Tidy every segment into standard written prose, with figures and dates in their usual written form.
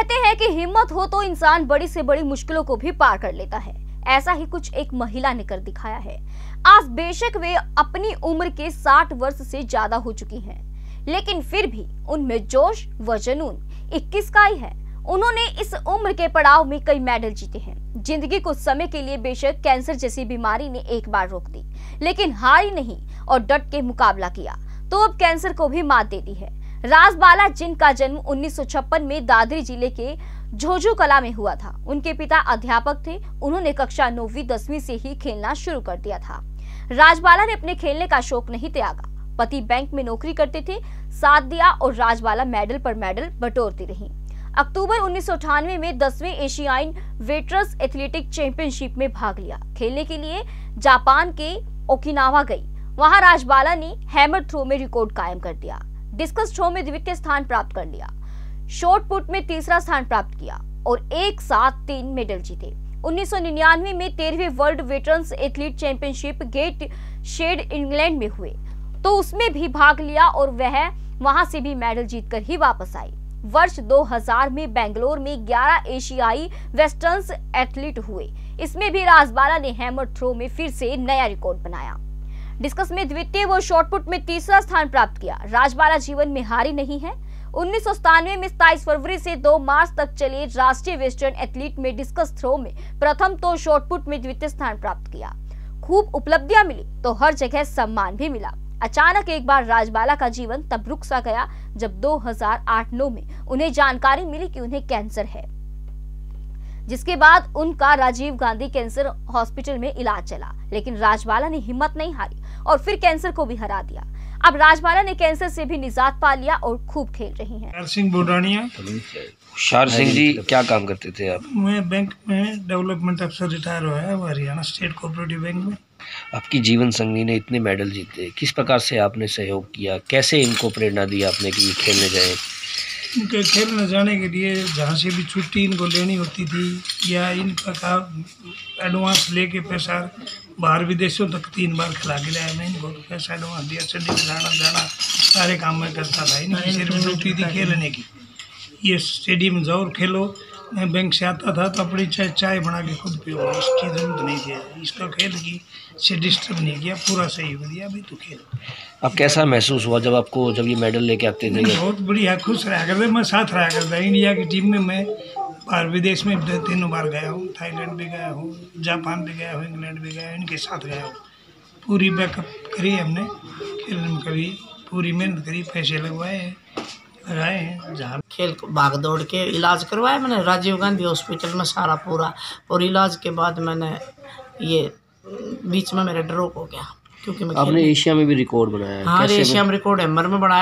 कहते हैं कि हिम्मत हो तो इंसान बड़ी से बड़ी मुश्किलों को भी पार कर लेता है। ऐसा ही कुछ एक महिला ने कर दिखाया है। आज बेशक वे अपनी उम्र के 60 वर्ष से ज्यादा हो चुकी हैं, लेकिन फिर भी उनमें जोश व जुनून 21 का ही है। उन्होंने इस उम्र के पड़ाव में कई मेडल जीते हैं। जिंदगी को समय के लिए बेशक कैंसर जैसी बीमारी ने एक बार रोक दी, लेकिन हारी नहीं और डट के मुकाबला किया तो अब कैंसर को भी मात दे दी है। राजबाला, जिनका जन्म 1956 में दादरी जिले के झोझू कला में हुआ था। उनके पिता अध्यापक थे। उन्होंने कक्षा 9वीं 10वीं से ही खेलना शुरू कर दिया था। राजबाला ने अपने खेलने का शौक नहीं त्यागा। पति बैंक में नौकरी करते थे, साथ दिया और राजबाला मेडल पर मेडल बटोरती रही। अक्टूबर 1998 में 10वें एशियाई वेटरन्स एथलेटिक चैंपियनशिप में भाग लिया। खेलने के लिए जापान के ओकिनावा गई। वहां राजबाला ने हैमर थ्रो में रिकॉर्ड कायम कर दिया। डिस्कस थ्रो में द्वितीय स्थान प्राप्त कर लिया। शॉट पुट में तीसरा स्थान प्राप्त किया और एक साथ 3 मेडल जीते। 1999 में 13वीं world veterans athlete championship Gateshead England में हुए तो उसमें भी भाग लिया और वह वहां से भी मेडल जीतकर ही वापस आई। वर्ष 2000 में बेंगलोर में 11 एशियाई वेस्टर्न्स एथलीट हुए। इसमें भी राजबाला ने हैमर थ्रो में फिर से नया रिकॉर्ड बनाया। डिस्कस में द्वितीय व शॉटपुट में तीसरा स्थान प्राप्त किया। राजबाला जीवन में हारी नहीं है। 1997 में 27 फरवरी से 2 मार्च तक चले राष्ट्रीय वेस्टर्न एथलीट में डिस्कस थ्रो में प्रथम तो शॉटपुट में द्वितीय स्थान प्राप्त किया। खूब उपलब्धियां मिली तो हर जगह सम्मान भी मिला। अचानक एक बार राजबाला का जीवन तब रुक सा गया जब 2008-9 में उन्हें जानकारी मिली कि उन्हें कैंसर है, जिसके बाद उनका राजीव गांधी कैंसर हॉस्पिटल में इलाज चला। लेकिन राजबाला ने हिम्मत नहीं हारी और फिर कैंसर को भी हरा दिया। अब राजबाला ने कैंसर से भी निजात पा लिया और खूब खेल रही हैं। सिंह बुडानिया। हुशार सिंह जी, क्या काम करते थे आप? मैं बैंक में डेवलपमेंट अफसर रिटायर हुआ है, हरियाणा स्टेट कोऑपरेटिव बैंक में। आपकी जीवन संगी ने इतने मेडल जीते, किस प्रकार से आपने सहयोग किया? कैसे इनको प्रेरणा दी आपने कि ये खेलने जाए? इनके खेलने जाने के लिए जहाँ से भी छुट्टी इनको लेनी होती थी या इनका एडवांस लेके पैसा बाहर विदेशों तक 3 बार खिला के लाया। मैं इनको पैसा एडवांस दिया, चंडीगढ़ आना जाना सारे काम में करता था। इनकी सिर्फ ड्यूटी थी खेलने की। ये स्टेडियम में जाओ और खेलो। मैं बैंक से आता था तो अपनी चाय बना के खुद पियो, इसकी जरूरत नहीं थी। इसका खेल की से डिस्टर्ब नहीं किया, पूरा सहयोग दिया। अभी तो खेल। अब कैसा महसूस हुआ जब ये मेडल लेके आते थे? बहुत बढ़िया, खुश रहा करते। मैं साथ रहा करता। इंडिया की टीम में मैं बाहर विदेश में 3 बार गया हूँ। थाईलैंड भी गया हूँ, जापान भी गया हूँ, इंग्लैंड भी गया हूँ। इनके साथ गया हूँ। पूरी बैकअप करी हमने, खेलने में करी पूरी मेहनत करी, पैसे लगाए हैं। जहाँ खेल भाग दौड़ के इलाज करवाया मैंने राजीव गांधी हॉस्पिटल में सारा पूरा। और इलाज के बाद मैंने ये बीच में मेरा ड्रॉप हो गया क्योंकि मैं आपने एशिया में भी रिकॉर्ड बनाया है? हाँ, एशिया में रिकॉर्ड हैमर में बनाया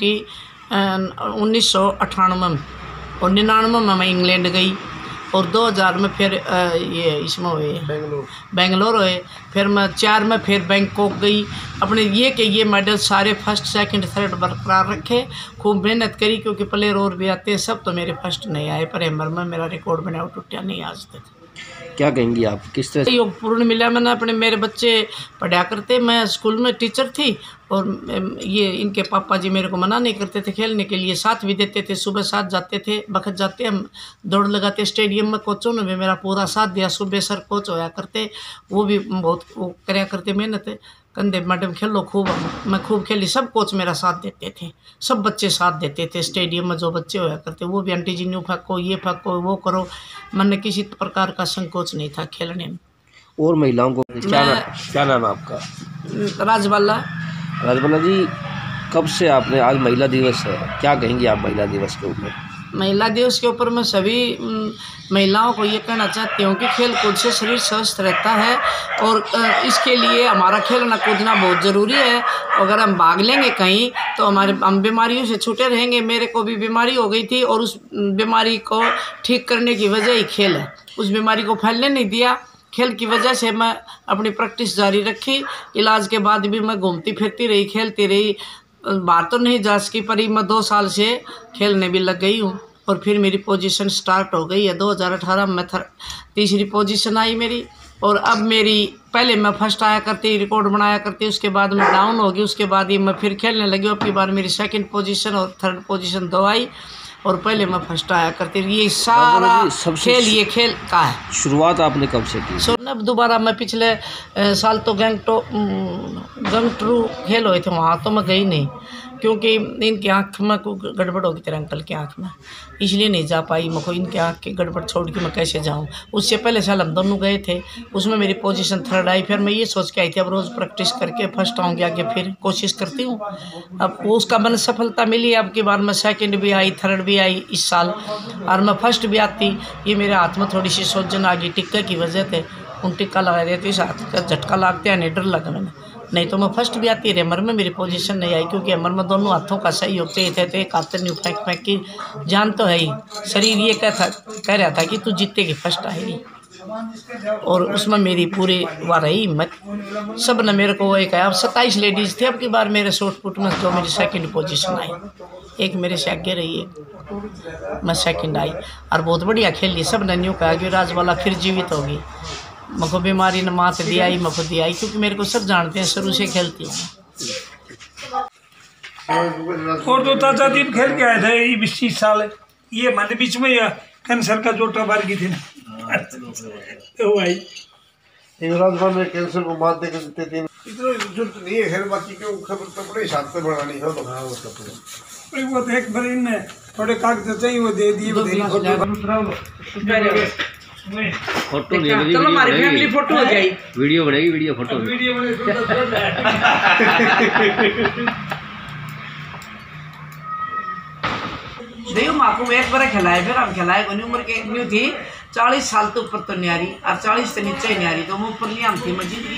1998 में। और 99 में मैं इंग्लैंड गई और 2000 में फिर ये इसमें हुए बेंगलोर हुए। फिर मैं 4 में फिर बैंकॉक गई। अपने ये मेडल सारे फर्स्ट सेकंड थर्ड बरकरार रखे। खूब मेहनत करी क्योंकि प्लेयर और भी आते हैं, सब तो मेरे फर्स्ट नहीं आए। पर हैमर में मेरा रिकॉर्ड बना, टूटा नहीं आज तक। क्या कहेंगी आप, किस तरह योग पूर्ण मिला? मैंने अपने मेरे बच्चे पढ़ा करते, मैं स्कूल में टीचर थी और ये इनके पापा जी मेरे को मना नहीं करते थे खेलने के लिए, साथ भी देते थे। सुबह साथ जाते थे, बखत जाते हम दौड़ लगाते स्टेडियम में। कोचों ने भी मेरा पूरा साथ दिया। सुबह सर कोच होया करते, वो भी बहुत वो कराया करते मेहनत। कंधे मैडम खेलो खूब, मैं खूब खेली। सब कोच मेरा साथ देते थे, सब बच्चे साथ देते थे। स्टेडियम में जो बच्चे होया करते वो भी आंटी जी न्यू फेंको, ये फेंको, वो करो। मैंने किसी प्रकार का संकोच नहीं था खेलने में। और महिलाओं को क्या नाम है आपका? राजबाला। राजबाला जी, कब से आपने, आज महिला दिवस है, क्या कहेंगी आप महिला दिवस के ऊपर? महिला दिवस के ऊपर मैं सभी महिलाओं को ये कहना चाहती हूँ कि खेल कूद से शरीर स्वस्थ रहता है और इसके लिए हमारा खेलना कूदना बहुत ज़रूरी है। अगर हम भाग लेंगे कहीं तो हम बीमारियों से छूटे रहेंगे। मेरे को भी बीमारी हो गई थी और उस बीमारी को ठीक करने की वजह ही खेल है। उस बीमारी को फैलने नहीं दिया। खेल की वजह से मैं अपनी प्रैक्टिस जारी रखी। इलाज के बाद भी मैं घूमती फिरती रही, खेलती रही। बाहर तो नहीं जा सकी पर मैं 2 साल से खेलने भी लग गई हूँ और फिर मेरी पोजीशन स्टार्ट हो गई है। 2018 में 3री पोजीशन आई मेरी और अब मेरी, पहले मैं फर्स्ट आया करती, रिकॉर्ड बनाया करती, उसके बाद मैं डाउन हो गई। उसके बाद ही मैं फिर खेलने लगी। अब की बार मेरी 2nd पोजीशन और 3rd पोजीशन 2 आई। और पहले मैं फर्स्ट आया करती थी। ये सारा खेल ये खेल का है। शुरुआत आपने कब से की? अब दोबारा मैं पिछले साल तो गंगटरू खेल हुए थे, वहाँ तो मैं गई नहीं क्योंकि इनकी आँख में कोई गड़बड़ होगी तेरे अंकल की आँख में, इसलिए नहीं जा पाई। मैं कोई इनके आँख की गड़बड़ छोड़ के मैं कैसे जाऊँ। उससे पहले साल हम दोनों गए थे, उसमें मेरी पोजीशन 3rd आई। फिर मैं ये सोच के आई थी अब रोज़ प्रैक्टिस करके फर्स्ट आऊँगी, आगे फिर कोशिश करती हूँ। अब उसका मैंने सफलता मिली। अब की बार मैं 2nd भी आई, 3rd भी आई इस साल, और मैं फर्स्ट भी आती। ये मेरे हाथ में थोड़ी सी सोजन आ गई टिक्का की वजह से, उन टिक्का लगा देती इस हाथ का झटका लगता है, नहीं डर लगा मैंने, नहीं तो मैं फर्स्ट भी आती। रेमर में मेरी पोजीशन नहीं आई क्योंकि रेमर में दोनों हाथों का सहयोग चाहिए थे, तो एक हाथ नहीं फेंक फेंक की जान तो है ही, शरीर ये कह रहा था कि तू जीतेगी, फर्स्ट आएगी। और उसमें मेरी पूरी वार रही हिम्मत। सब ने मेरे को एक अब 27 लेडीज़ थे अब की बार मेरे शॉर्ट पुट में, जो मेरी 2nd पोजीशन आई। एक मेरे से आगे रही है, मैं 2nd आई और बहुत बढ़िया खेली। सब ने न्यू कहा कि राजवाला फिर जीवित होगी। मको बीमारी ने मात दिया ही, मको दिया ही, क्योंकि मेरे को सब जानते हैं, शुरू से खेलती हूँ। और तो ताजा दिन खेल के आए थे, ये 20 साल ये हमारे बीच में या कैंसर का जोटा बार की थी ना तो भाई राजस्थान में कैंसर को मात देकर देते थे। इतना जरूरत नहीं है, खैर बाकी क्यों खबर तो बड़े हिसाब से बनानी है। वो तो एक बार इनने थोड़े कागज चाहिए वो दे दिए, फोटो नहीं बनी, चलो हमारी फैमिली फोटो हो जाएगी, वीडियो बनेगी, वीडियो फोटो देखो माकू एक बार खिलाए, फिर हम खिलाए कोई उम्र के न्यू थी 40 साल तो ऊपर तो न्यारी और 40 से नीचे ही न्यारी, तो मैं ऊपर नहीं हम थी मस्जिद की।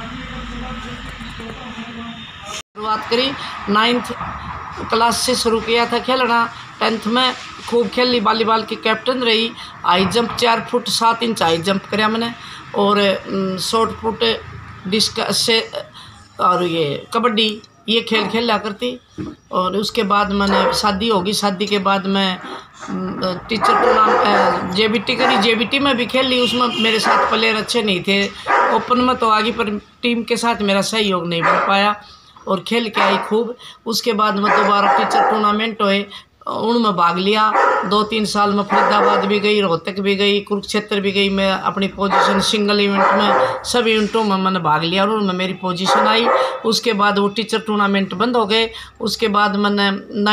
शुरुआत करी 9th क्लास से शुरू किया था खेलना। 10th में खूब खेली, वॉलीबॉल की कैप्टन रही। High jump 4 foot 7 inch high jump कराया मैंने, और शॉर्ट पुट डिस्कस से और ये कबड्डी ये खेल खेला करती। और उसके बाद मैंने शादी होगी, शादी के बाद मैं टीचर टूर्नामेंट JBT करी, JBT में भी खेली। उसमें मेरे साथ प्लेयर अच्छे नहीं थे, ओपन में तो आगे पर टीम के साथ मेरा सहयोग नहीं बन पाया और खेल के आई खूब। उसके बाद मैं दोबारा टीचर टूर्नामेंट हुए, उनमें भाग लिया। 2-3 साल में फरीदाबाद भी गई, रोहतक भी गई, कुरुक्षेत्र भी गई। मैं अपनी पोजीशन सिंगल इवेंट में सब इवेंटों में मैंने भाग लिया और उनमें मेरी पोजीशन आई। उसके बाद वो टीचर टूर्नामेंट बंद हो गए। उसके बाद मैंने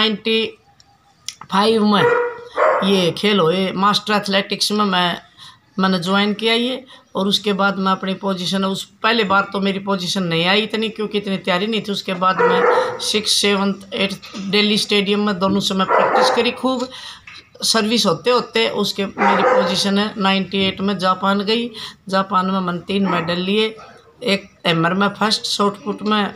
95 में ये खेल हुए मास्टर एथलेटिक्स में मैंने ज्वाइन किया ये। और उसके बाद मैं अपनी पोजीशन, उस पहले बार तो मेरी पोजीशन नहीं आई इतनी, क्योंकि इतनी तैयारी नहीं थी। उसके बाद मैं 6th 7th 8th Delhi stadium में दोनों से मैं प्रैक्टिस करी खूब। सर्विस होते होते उसके मेरी पोजीशन है 98 में जापान गई। जापान में मैंने 3 मेडल लिए, एक हैमर में फर्स्ट, शॉर्ट पुट में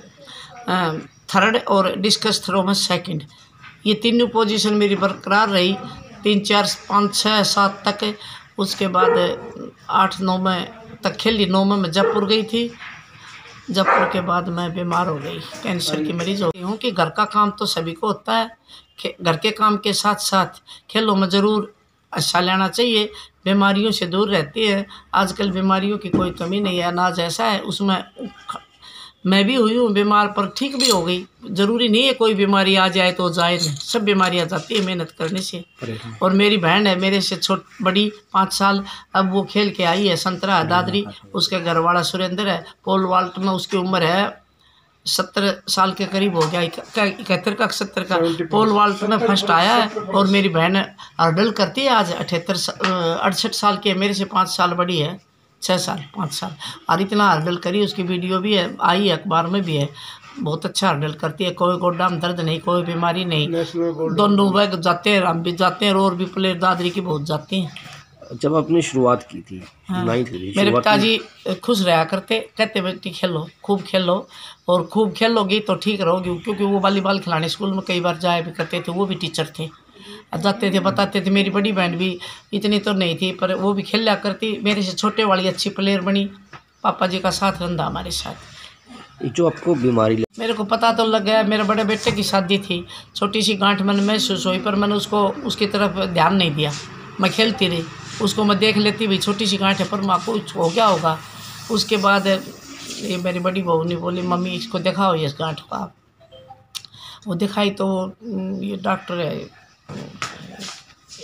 3rd और डिस्कस थ्रो में 2nd। ये तीनों पोजीशन मेरी बरकरार रही 3 4 5 6 7 तक। उसके बाद 8 9 में तक खेली। 9 में मैं जयपुर गई थी। जयपुर के बाद मैं बीमार हो गई, कैंसर की मरीज़ हो गई हूँ। कि घर का काम तो सभी को होता है, घर के काम के साथ साथ खेलों में ज़रूर अच्छा लेना चाहिए। बीमारियों से दूर रहती है, आजकल बीमारियों की कोई कमी नहीं है। अनाज ऐसा है, उसमें मैं भी हुई हूँ बीमार, पर ठीक भी हो गई। ज़रूरी नहीं है कोई बीमारी आ जाए तो जाए नहीं, सब बीमारी आ जाती है मेहनत करने से। और मेरी बहन है मेरे से बड़ी 5 साल, अब वो खेल के आई है संतरा दादरी। उसके घर वाला सुरेंद्र है, पोल वाल्ट में उसकी उम्र है 70 साल के करीब हो गया, 71 का 70 का। पोल वाल्ट में फर्स्ट आया है। और मेरी बहन हर्डल करती है, आज 68 साल की है, मेरे से 5 साल बड़ी है, 6 साल 5 साल। और इतना हर्डल करी, उसकी वीडियो भी है, आई है, अखबार में भी है। बहुत अच्छा हर्डल करती है, कोई गोड्डा में दर्द नहीं, कोई बीमारी नहीं। दोनों बैग जाते हैं, हम भी जाते हैं, और भी प्लेयर दादरी की बहुत जाती हैं। जब आपने शुरुआत की थी, हाँ, मेरे पिताजी खुश रहा करते, कहते बेटी खेलो, खूब खेलो, और खूब खेलोगी तो ठीक रहोगी। क्योंकि वो वॉलीबॉल खिलाने स्कूल में कई बार जाए भी करते थे, वो भी टीचर थे, जाते थे, बताते थे। मेरी बड़ी बहन भी इतनी तो नहीं थी, पर वो भी खेला करती। मेरे से छोटे वाली अच्छी प्लेयर बनी, पापा जी का साथ रंधा हमारे साथ। जो आपको बीमारी मेरे को पता तो लग गया, मेरे बड़े बेटे की शादी थी, छोटी सी गांठ मैंने महसूस हुई, पर मैंने उसकी तरफ ध्यान नहीं दिया। मैं खेलती रही, उसको मैं देख लेती भाई छोटी सी गांठ है, पर माँ को हो गया होगा। उसके बाद ये मेरी बड़ी बहू ने बोली, मम्मी इसको दिखाओ ये इस गांठ को आप। वो दिखाई तो ये डॉक्टर है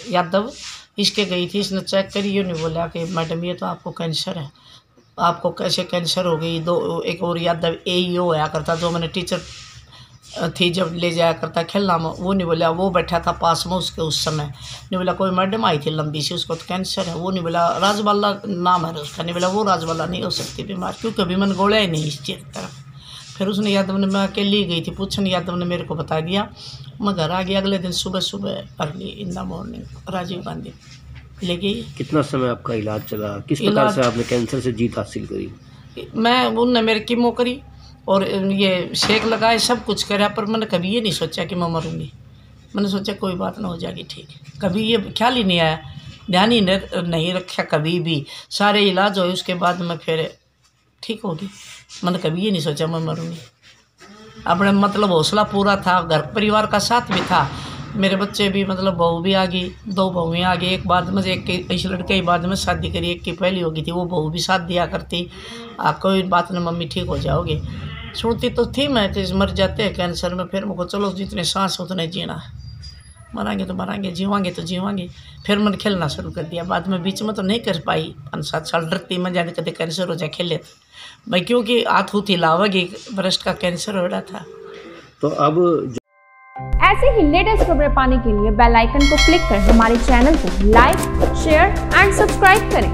यादव, इसके गई थी। इसने चेक करी, ये नहीं बोला कि मैडम ये तो आपको कैंसर है। आपको कैसे कैंसर हो गई? एक और यादव AEO आया करता, जो मैंने टीचर थी जब ले जाया करता खेलना में, वो नहीं बोला, वो बैठा था पास में उसके उस समय। नहीं बोला कोई मैडम आई थी लंबी सी, उसको तो कैंसर है। वो नहीं बोला राजबाला नाम है उसका, नहीं बोला वो राजबाला नहीं हो सकती बीमार, क्योंकि अभी मैंने गोड़ा ही नहीं इस चीज़ की तरफ। फिर उसने यादव ने, मैं अकेली गई थी पूछने, यादव ने मेरे को बता दिया। मैं घर आ गया अगले दिन सुबह early in the morning Rajiv Gandhi ले गई। कितना समय आपका इलाज चला? किस प्रकार से आपने कैंसर से जीत हासिल करी? मैं उनने मेरे कीमो करी और ये शेक लगाए, सब कुछ करा, पर मैंने कभी ये नहीं सोचा कि मैं मरूँगी। मैंने सोचा कोई बात ना, हो जाएगी ठीक। कभी ये ख्याल ही नहीं आया, ध्यान ही नहीं रखा कभी भी। सारे इलाज हुए उसके बाद मैं फिर ठीक होगी। मैंने कभी ये नहीं सोचा मैं मरूँगी। अपने मतलब हौसला पूरा था, घर परिवार का साथ भी था। मेरे बच्चे भी मतलब बहू भी आ गई, 2 बहुएँ आ गई। एक बाद में एक इस लड़के की बाद में शादी करी, एक की पहली हो गई थी, वो बहू भी साथ दिया करती। कोई बात नहीं मम्मी ठीक हो जाओगे। सुनती तो थी मैं कि मर जाते हैं कैंसर में, फिर मुझको चलो जितने सांस उतने जीना, मरांगे तो मरांगे, जीवांगे तो जीवांगे। फिर मैंने खेलना शुरू कर दिया। बाद में बीच में तो नहीं कर पाई, 5-7 साल डरती मैं, जाने कदे कैंसर हो जाए खेले भाई, क्योंकि हाथ हुथ हिलावगी, ब्रेस्ट का कैंसर हो रहा था। तो अब ऐसे ही लेटेस्ट खबरें पाने के लिए बेल आइकन को क्लिक कर हमारे चैनल को लाइक, शेयर एंड सब्सक्राइब करें।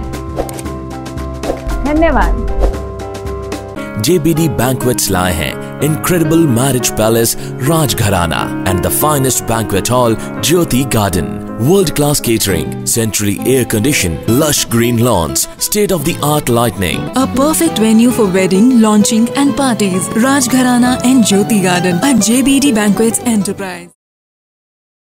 धन्यवाद। JBD Banquets लाए हैं Incredible Marriage Palace Rajgharana and the finest banquet hall Jyoti Garden. World-class catering, centrally air-conditioned, lush green lawns, state-of-the-art lighting. A perfect venue for wedding, launching and parties. Rajgharana and Jyoti Garden at JBD Banquets Enterprise.